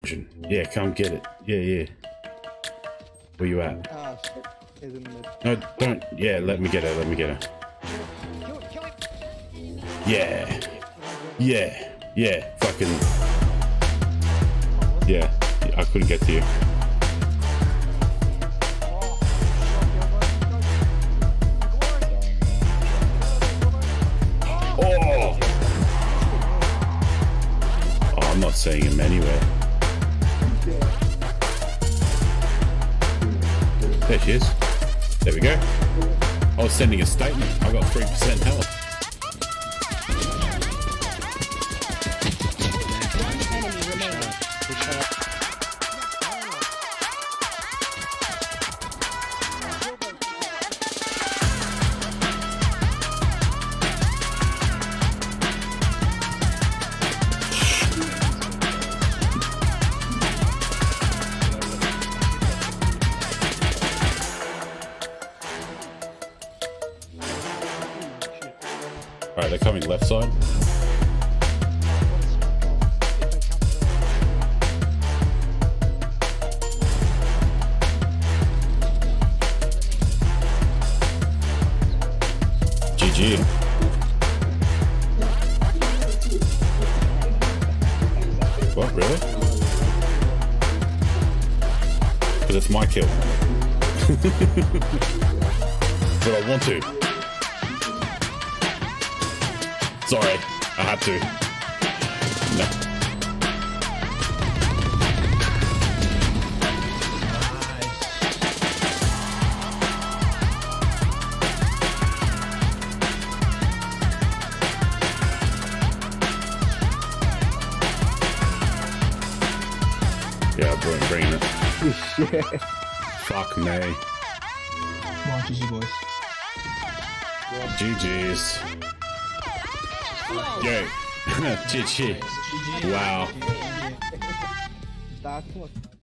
Yeah, come get it. Yeah, yeah. Where you at? Ah, shit. He's in mid. No, don't. Yeah, let me get her. Let me get her. Yeah. Yeah. Yeah. Fucking. Yeah. I couldn't get to you. Oh! Oh, I'm not seeing him anywhere. There she is. There we go. I was sending a statement. I got 3% health. Alright, they're coming left side. GG. What, really? Because it's my kill. But I want to. Sorry, I had to. No. Yeah, bring it. Shit. Fuck me. Come on, GG boys. GG's. Yo. GG. Wow. That was